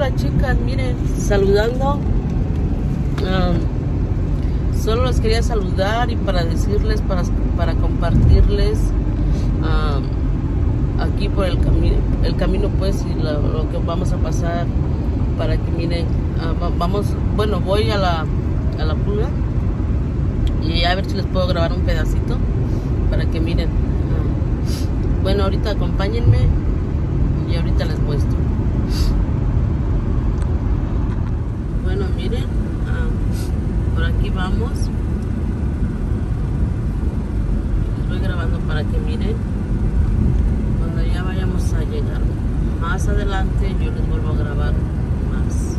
Hola chicas, miren, saludando. Solo les quería saludar y para decirles, para compartirles aquí por el camino pues, y lo que vamos a pasar, para que miren. Bueno, voy a la pulga y a ver si les puedo grabar un pedacito para que miren. Bueno, ahorita acompáñenme y ahorita les muestro. Bueno, miren, por aquí vamos. Les voy grabando para que miren. Cuando ya vayamos a llegar más adelante, yo les vuelvo a grabar más.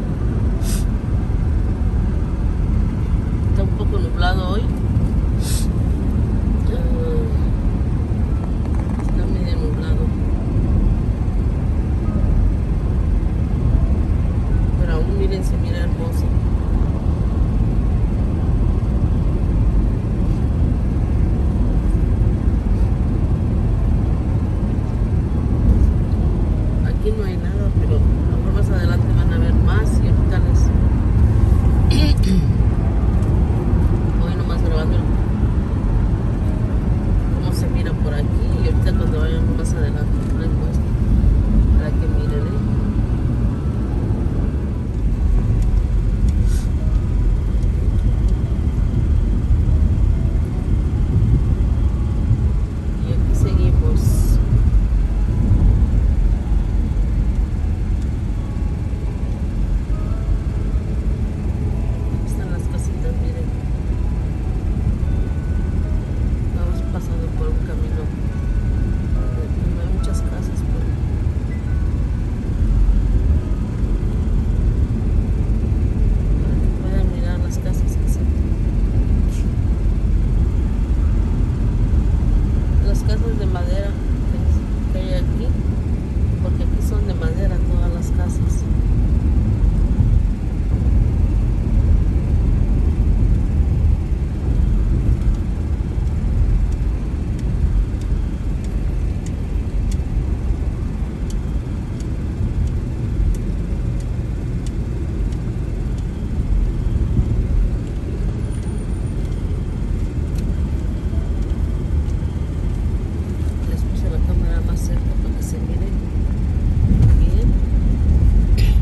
Está un poco nublado hoy. Está medio nublado. Pero aún miren, se mira hermoso. Aquí no hay nada, pero a lo mejor más adelante van a ver más y ahorita les voy nomás grabando cómo se mira por aquí y ahorita cuando vayamos más adelante les muestro para que miren, Y aquí seguimos. Están las casitas, miren. Vamos pasando por un camino donde no hay muchas casas, pero para que puedan mirar las casas que se... Las casas de madera que hay aquí, porque aquí son de madera todas las casas. Les puse la cámara más cerca para que se miren bien.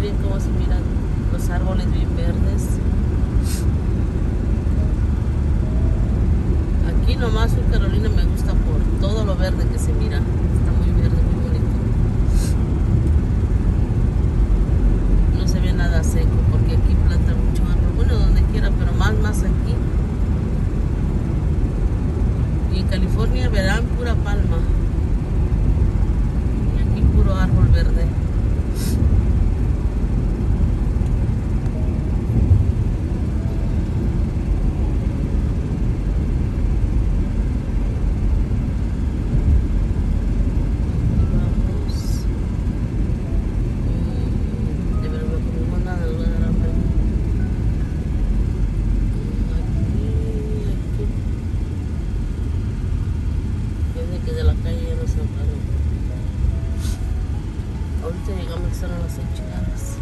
miren cómo se miran los árboles bien verdes. Aquí nomás en Carolina me gusta por todo lo verde que se mira. Está muy verde, muy bonito. No se ve nada seco porque aquí plantan mucho árbol. Bueno, donde quiera, pero más aquí. Y en California verán pura palma. Y aquí puro árbol verde. Ahorita llegamos, son las enchiladas.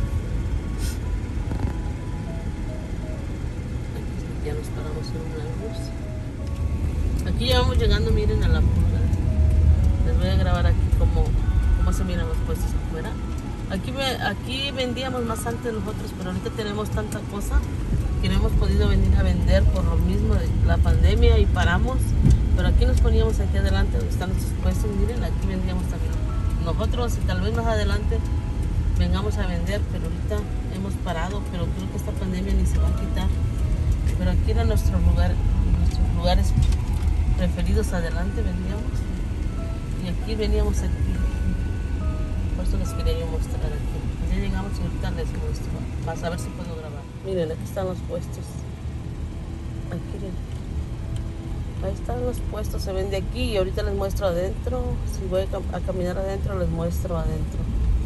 Aquí ya nos paramos en una luz. Aquí ya vamos llegando, miren, a la pulga. Les voy a grabar aquí cómo se miran los puestos afuera. Aquí vendíamos más antes nosotros, pero ahorita tenemos tanta cosa que no hemos podido venir a vender por lo mismo de la pandemia y paramos. Pero aquí nos poníamos aquí adelante donde están nuestros puestos. Miren, aquí vendíamos también nosotros, y tal vez más adelante vengamos a vender, pero ahorita hemos parado. Pero creo que esta pandemia ni se va a quitar. Pero aquí era nuestros lugares preferidos. Adelante vendíamos y aquí veníamos aquí. Por eso les quería yo mostrar aquí. Ya llegamos y ahorita les muestro. Vas a ver si puedo grabar. Miren, aquí están los puestos. Aquí ven. Ahí están los puestos, se ven de aquí y ahorita les muestro adentro. Si voy a caminar adentro, les muestro adentro.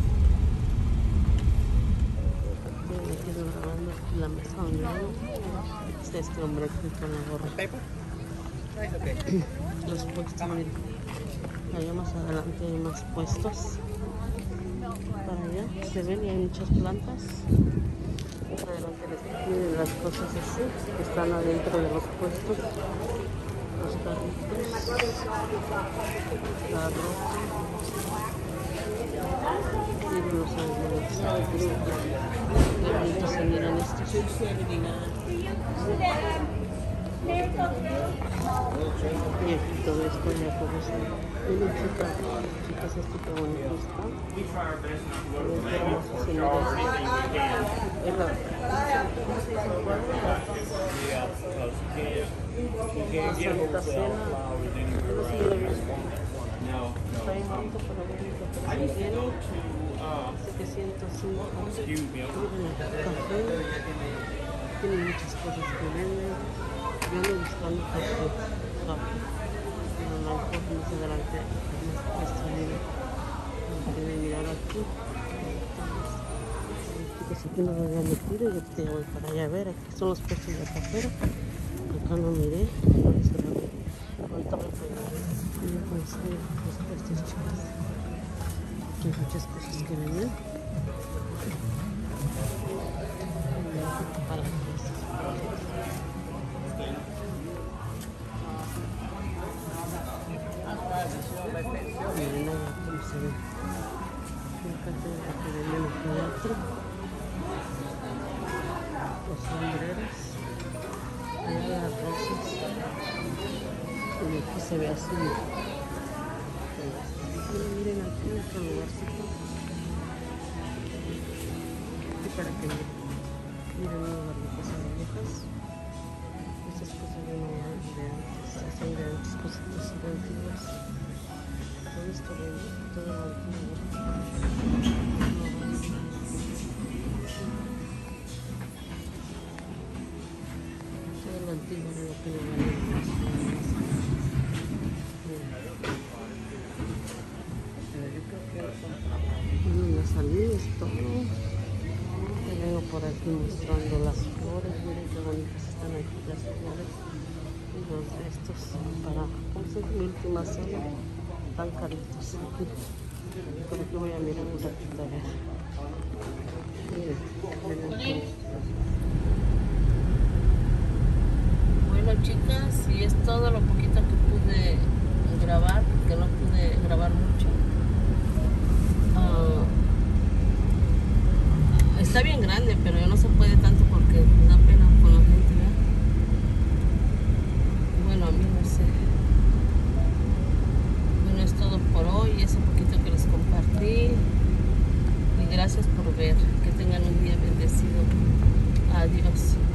Aquí me quedo grabando aquí la mesa donde está este hombre aquí con la gorra. Los puestos, miren. Allá más adelante hay más puestos. Para allá se ven y hay muchas plantas. Más adelante les tienen las cosas así que están adentro de los puestos. Los carritos, la ropa, miren los árboles, qué bonitos se miran estos. Y aquí todo esto ya por eso. Miren chicas, esto qué bonito está. Miren qué hermoso se mira esto. Santa Cena, no sé si lo he visto. Está bien bonito, pero bonito. Pero si tiene 705. Miren el café. Tiene muchas cosas que venden. Yo ando buscando café. Pero a lo mejor más adelante más salido. Pueden mirar aquí. Chicos, aquí no me voy a meter y ahorita voy para allá a ver. Aquí son los puestos de café. Acá no miré, no les grabé. Ahorita voy para allá. Miren cómo están los puestos, chicos. Aquí hay muchas cosas que venden. Para las cosas. Miren allá cómo se ve. Acá tengo que venden aquí adentro. Los sombreros. Las rosas. Y aquí se ve así. Miren aquí nuestro lugarcito. Y para que miren un lugar de cosas viejas. Estas cosas de antes. Son de antes, cositas de antiguas. Todo esto de todo lo antiguo. Antiguo de lo que le vale las alitas, todo. Te vengo por aquí mostrando las flores. Miren qué bonitas están aquí las flores. Y los de estos para, ¿cómo se dice? Mi última cena. Tan caritos aquí. Por aquí voy a mirar un ratito a ver. Miren. Bueno, chicas, y es todo lo poquito que pude grabar, que no pude grabar mucho. Gracias por ver. Que tengan un día bendecido. Adiós.